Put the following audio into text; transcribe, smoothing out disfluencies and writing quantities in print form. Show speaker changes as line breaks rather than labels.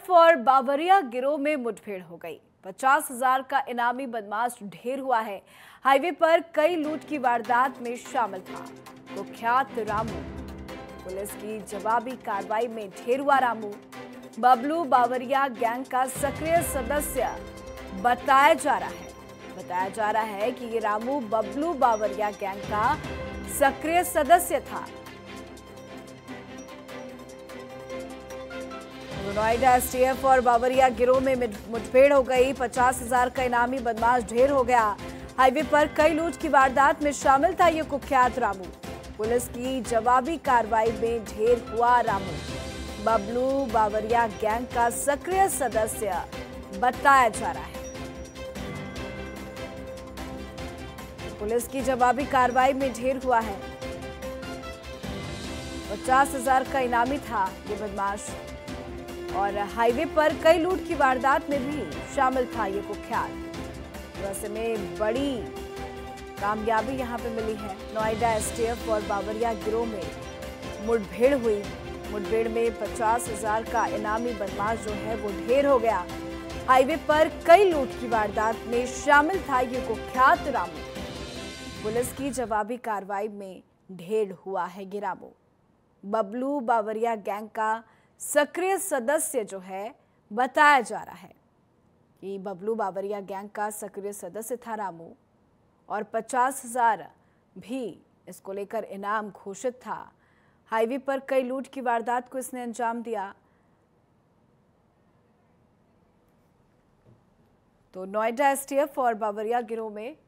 STF और बावरिया गिरोह में मुठभेड़ हो गई। 50,000 का इनामी बदमाश ढेर हुआ है। हाईवे पर कई लूट की वारदात में शामिल था कुख्यात रामू। पुलिस की जवाबी कार्रवाई में ढेर हुआ रामू बबलू बावरिया गैंग का सक्रिय सदस्य बताया जा रहा है कि ये रामू बबलू बावरिया गैंग का सक्रिय सदस्य था। नोएडा एसटीएफ और बावरिया गिरोह में मुठभेड़ हो गई। 50,000 का इनामी बदमाश ढेर हो गया। हाईवे पर कई लूट की वारदात में शामिल था ये कुख्यात रामू। पुलिस की जवाबी कार्रवाई में ढेर हुआ रामू बबलू बावरिया गैंग का सक्रिय सदस्य बताया जा रहा है। पुलिस की जवाबी कार्रवाई में ढेर हुआ है। 50,000 का इनामी था ये बदमाश और हाईवे पर कई लूट की वारदात में भी शामिल था ये कुख्यात। वैसे में बड़ी कामयाबी यहां पे मिली है। नोएडा एसटीएफ और बावरिया गिरोह में मुठभेड़ हुई। मुठभेड़ में 50,000 का इनामी बदमाश जो है वो ढेर हो गया। हाईवे पर कई लूट की वारदात में शामिल था ये कुख्यात रामू। पुलिस की जवाबी कार्रवाई में ढेर हुआ है ये रामू बबलू बावरिया गैंग का सक्रिय सदस्य जो है बताया जा रहा है कि बबलू बावरिया गैंग का सक्रिय सदस्य था रामू और 50,000 भी इसको लेकर इनाम घोषित था। हाईवे पर कई लूट की वारदात को इसने अंजाम दिया। तो नोएडा एसटीएफ और बावरिया गिरोह में